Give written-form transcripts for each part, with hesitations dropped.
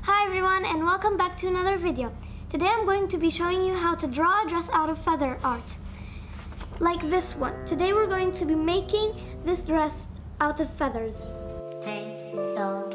Hi everyone and welcome back to another video. Today I'm going to be showing you how to draw a dress out of feather art. Like this one. Today we're going to be making this dress out of feathers. Stay so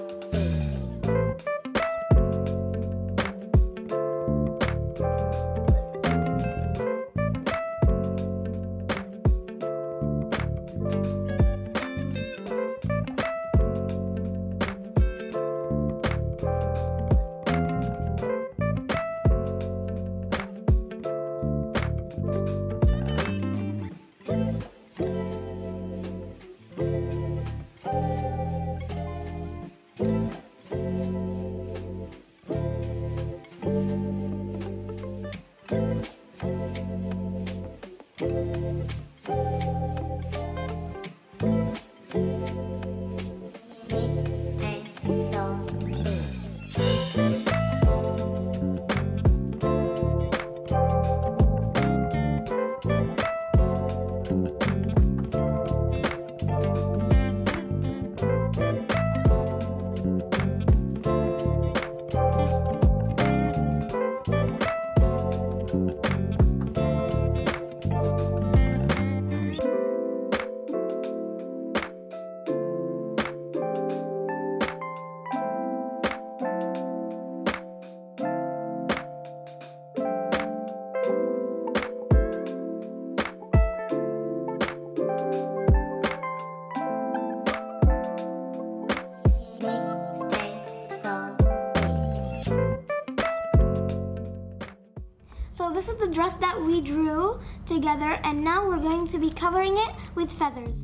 So this is the dress that we drew together, and now we're going to be covering it with feathers.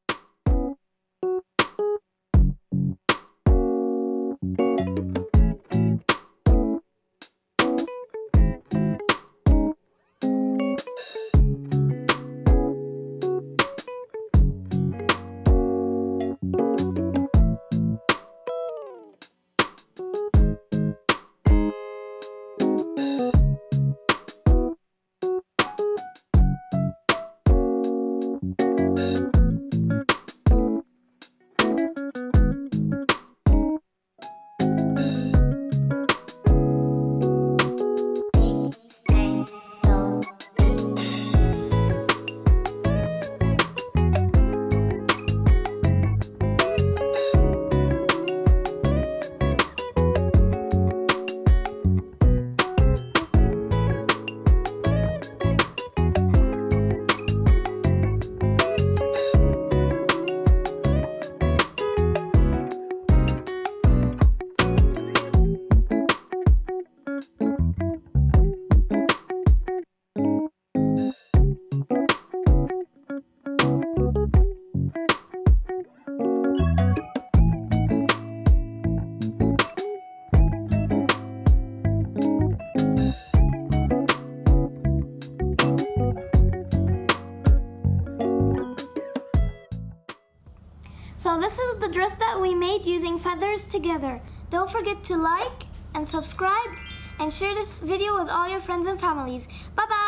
So this is the dress that we made using feathers together. Don't forget to like and subscribe and share this video with all your friends and families. Bye bye!